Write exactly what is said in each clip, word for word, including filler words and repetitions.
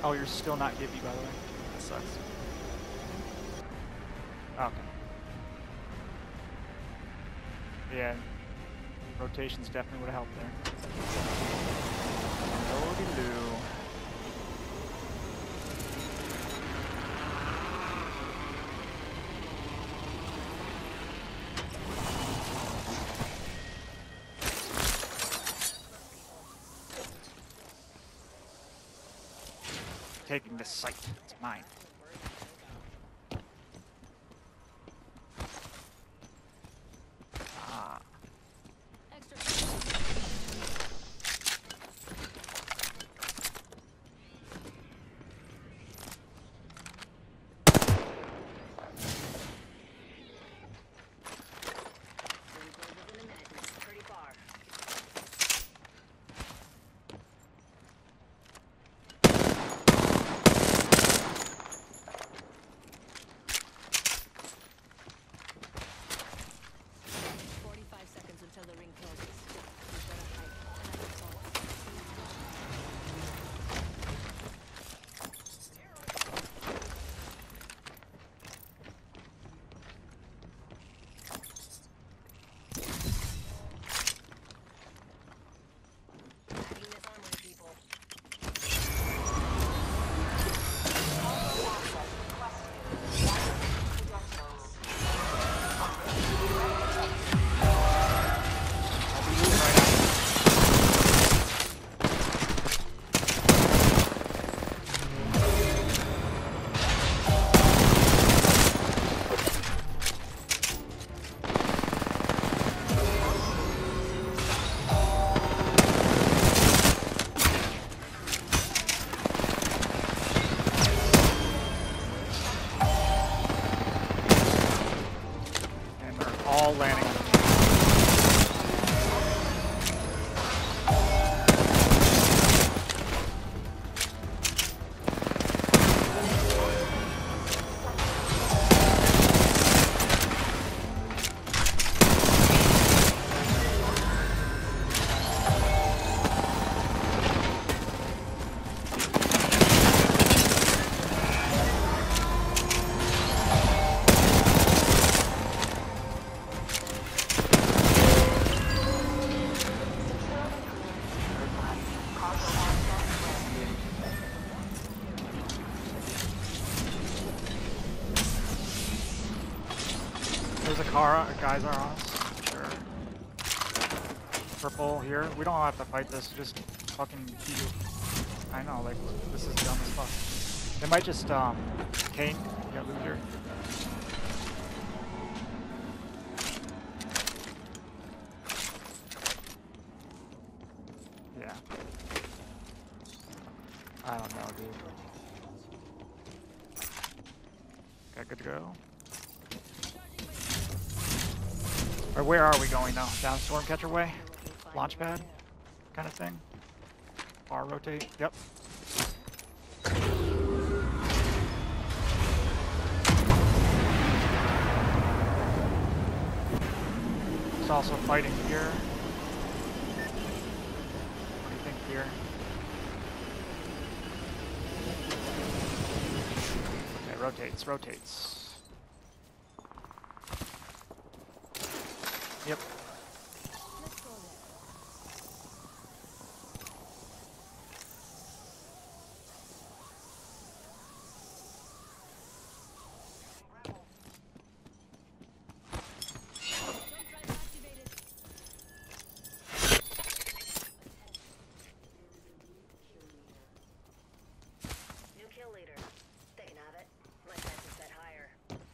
Oh, you're still not Gibby, by the way. That sucks. Okay. Yeah. Rotations definitely would have helped there. Lordy-loo. Taking this site. It's mine. Ah. All landing. There's a car, guys are on us, sure. Purple here. We don't have to fight this, just fucking keep. I know, like, this is dumb as fuck. They might just, um, Kane, yeah, loot here. Yeah. I don't know, dude. Okay, good to go. Or where are we going now? Down Stormcatcher way? Launchpad? Kind of thing? Bar rotate? Yep. It's also fighting here. What do you think here? Okay, rotates, rotates. Yep. New kill leader. They can have it. My sights are set higher.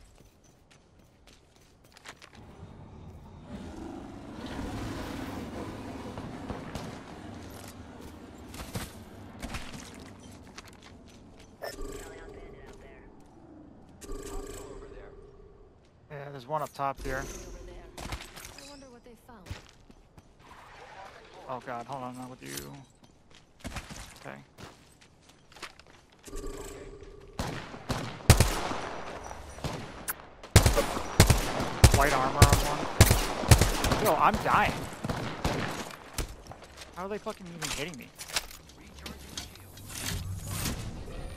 Yeah, there's one up top here. Over there. I wonder what they found. Oh god, hold on, not with you. Okay. White armor on one. Yo, I'm dying. How are they fucking even hitting me?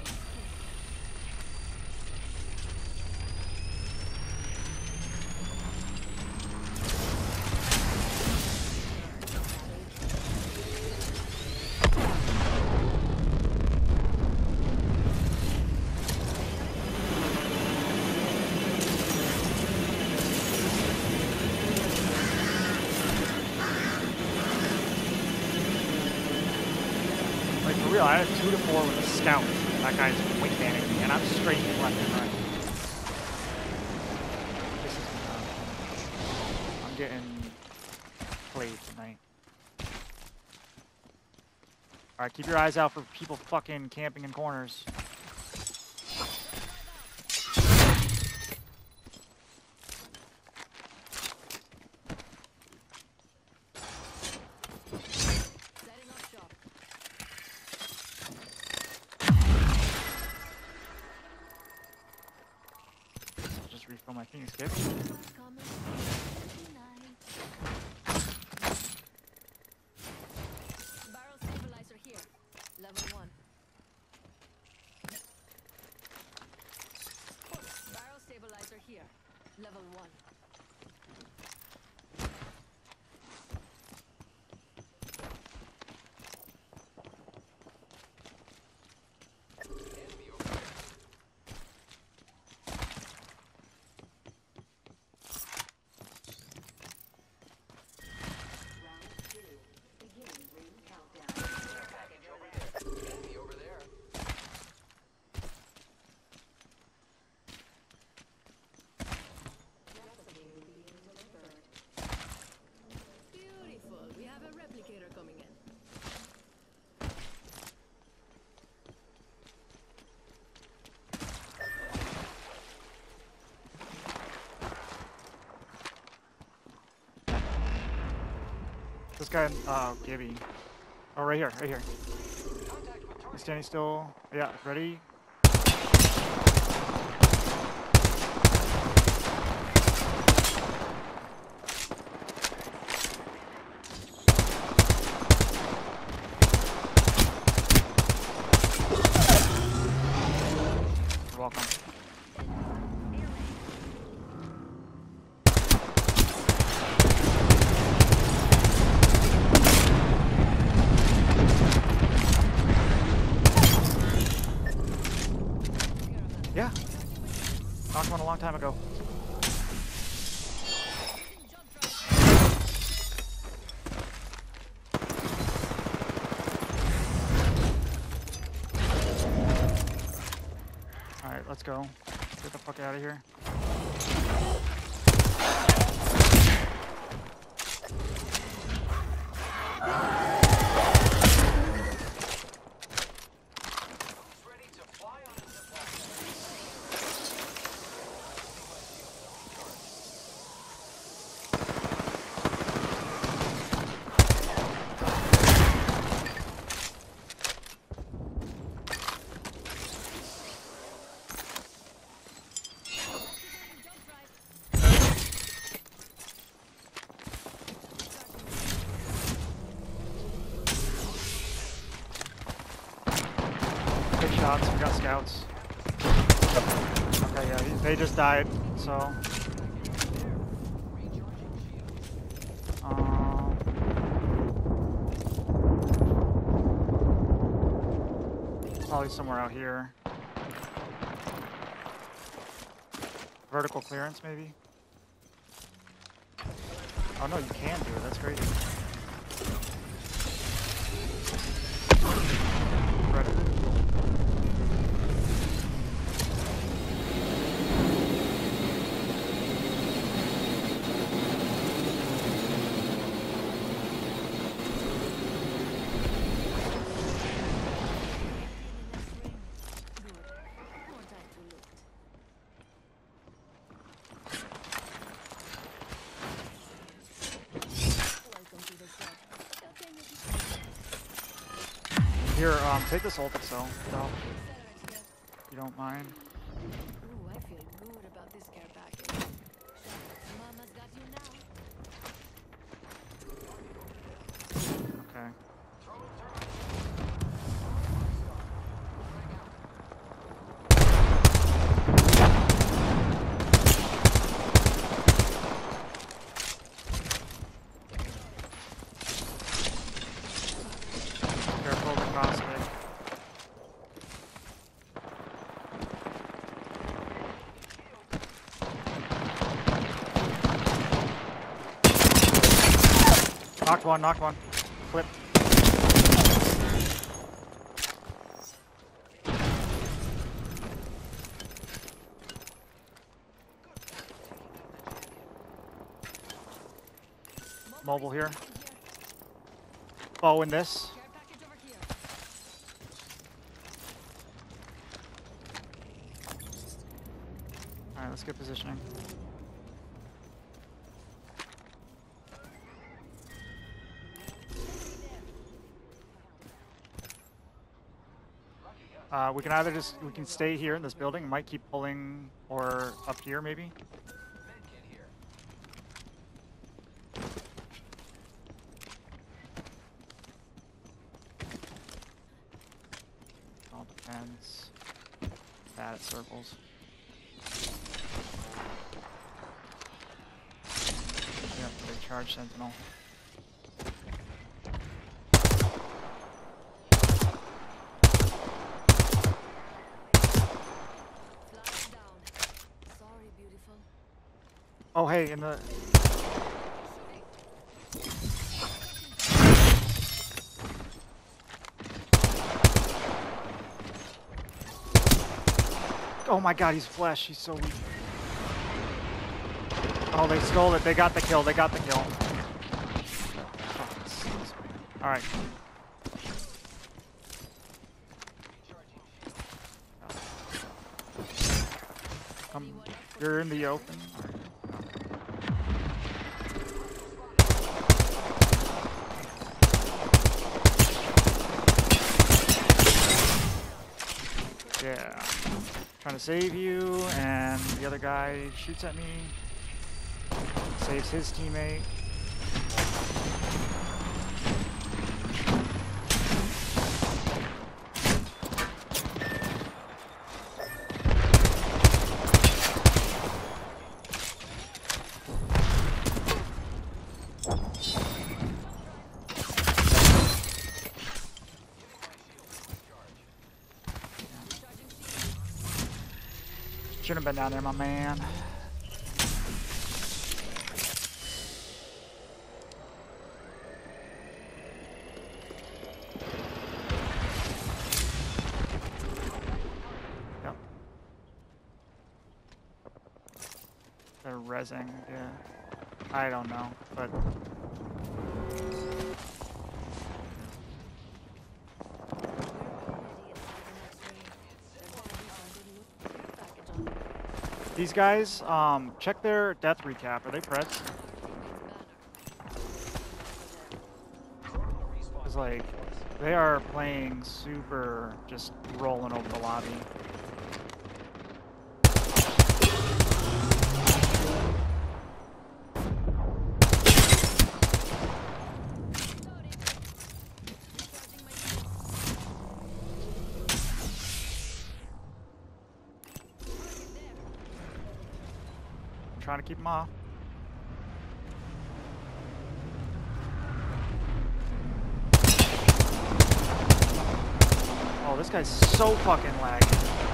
real, I had two to four with a scout. That guy's wingmanning me, and I'm straight left and right. This is uh, I'm getting played tonight. Alright, keep your eyes out for people fucking camping in corners. Just refill my Phoenix kit. Level one. Barrel stabilizer here. Level one. Coming in. This guy, uh, Gibby. Oh, right here, right here. He's standing still. Yeah, ready? Welcome. Yeah. Knocked one a long time ago. Alright, let's go. Get the fuck out of here. Good shots, we got scouts. Okay, yeah, they just died, so. Um, probably somewhere out here. Vertical clearance, maybe? Oh no, you can do it, that's crazy. Predator. Here, um, take this ult so, so you don't mind. Ooh, I feel good about this care package. Mama's got you now. Okay. Careful with Cosmic. Knocked one, knocked one. Flip. mobile here. Oh, in this. Care package over here. All right, let's get positioning. Uh, we can either just, we can stay here in this building, might keep pulling, or up here maybe. All depends. Bad at circles. Yeah, they charge Sentinel. Flash down. Sorry, beautiful. Oh, hey, in the... Oh my god, he's flesh. He's so weak. Oh, they stole it. They got the kill. They got the kill. Alright. Um, you're in the open. Yeah. Trying to save you, and the other guy shoots at me. Saves his teammate. Shouldn't have been down there, my man. Yep. They're rezzing, yeah. I don't know, but... These guys, um, check their death recap. Are they Preds? Because, like, they are playing super, just rolling over the lobby. Trying to keep them off. Oh, this guy's so fucking lagging.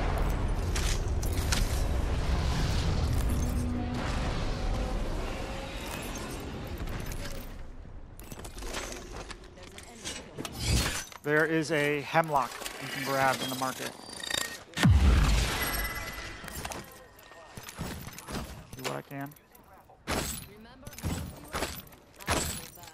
There is a hemlock you can grab in the market. Do what I can. Remember how you were? I'll go back.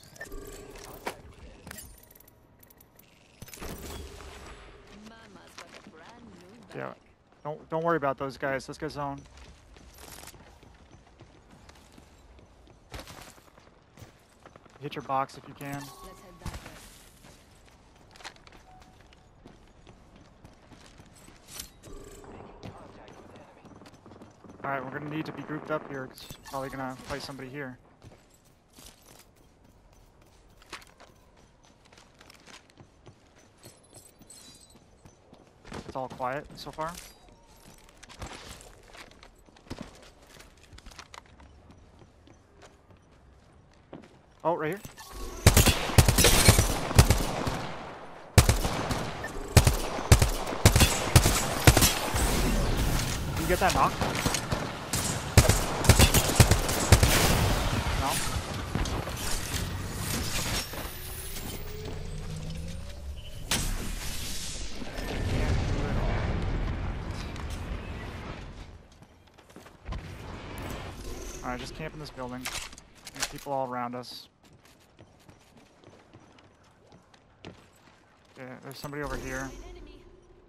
Mama's got a brand new bag. Yeah. Don't don't worry about those guys. Let's get zone. Hit your box if you can. Let's head that way. Alright, we're gonna need to be grouped up here. It's probably gonna fight somebody here. It's all quiet so far. Oh, right here. You get that knock? No? Can't do it all. Alright, just camp in this building. People all around us. Yeah, there's somebody over here. Enemy.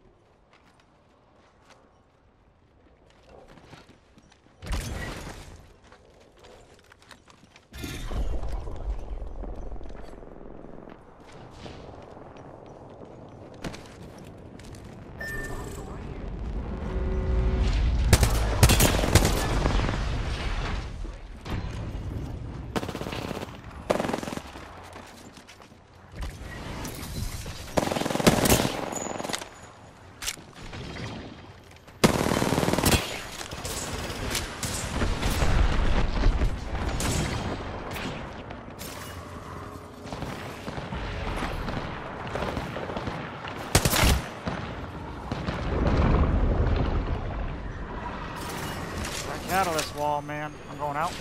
Get out of this wall, man. I'm going out.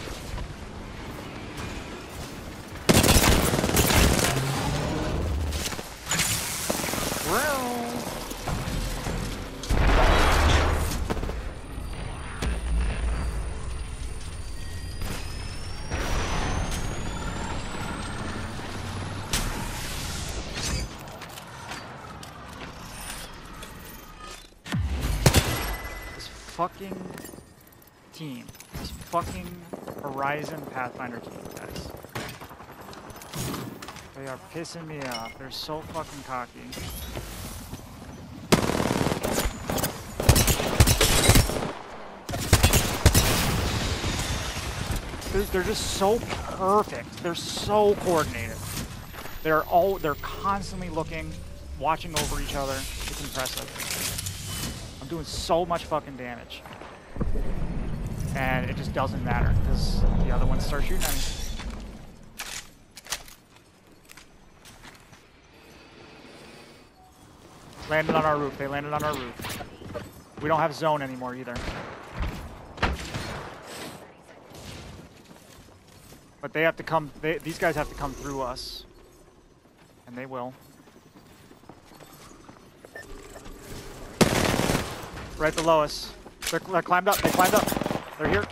This fucking team. This fucking Horizon Pathfinder team, guys. They are pissing me off. They're so fucking cocky. They're, they're just so perfect. They're so coordinated. They're all they're constantly looking, watching over each other. It's impressive. I'm doing so much fucking damage. And it just doesn't matter because the other ones start shooting at me. Landed on our roof. They landed on our roof. We don't have zone anymore either. But they have to come, they, these guys have to come through us. And they will. Right below us. They're, they're climbed up, they climbed up. They're here.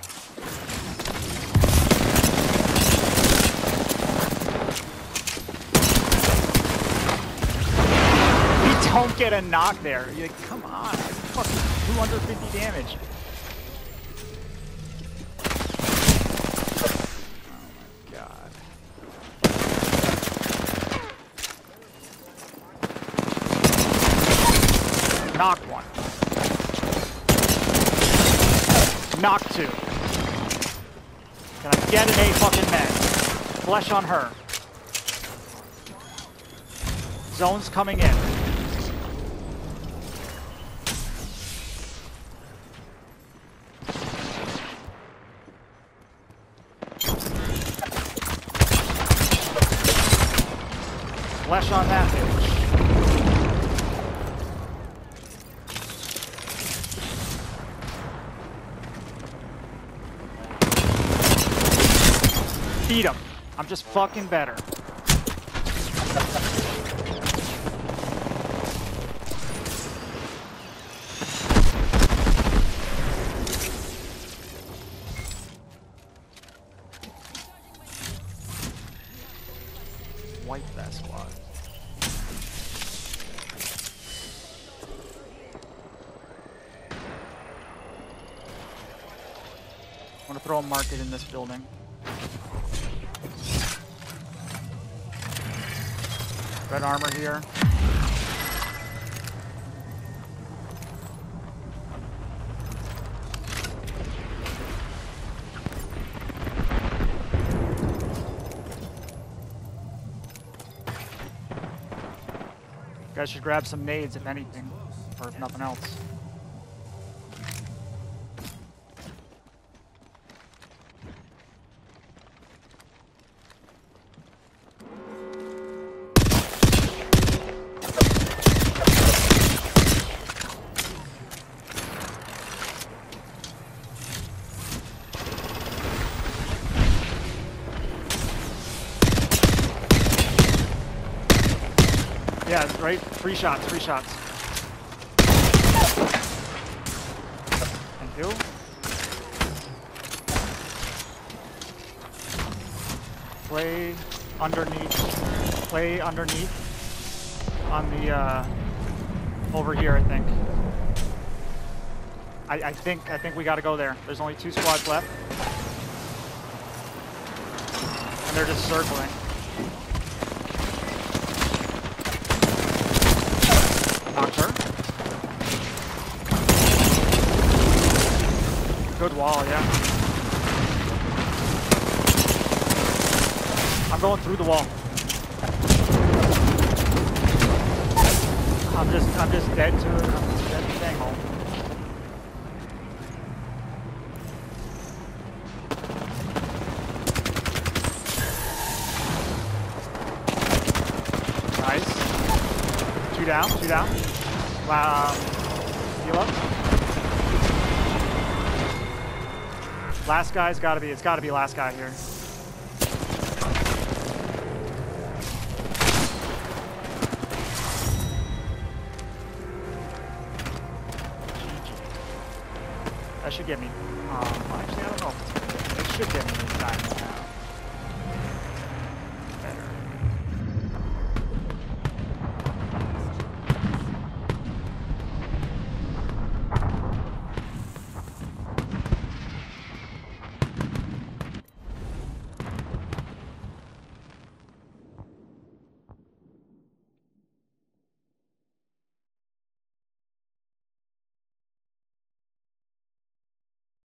We don't get a knock there. You're like, come on, fucking two hundred fifty damage. Oh my god. Knock one. Knock two. Can I get an A fucking med? Flesh on her. Zone's coming in. Flesh on that bitch. Beat him. I'm just fucking better. Wipe that squad. I'm gonna throw a market in this building. Red armor here. You guys should grab some nades if anything, or if nothing else. Yeah, right? Three shots, three shots. Thank you. Play underneath. Play underneath. On the, uh, over here, I think. I, I think, I think we gotta go there. There's only two squads left. And they're just circling. Knocked her. Good wall, yeah. I'm going through the wall. I'm just, I'm just dead to it. I'm just dead to staying home. Nice. Two down, two down. Um, heal up. Last guy's gotta be, it's gotta be last guy here. That should get me, um, actually I don't know if it's gonna get me. It should get me this time.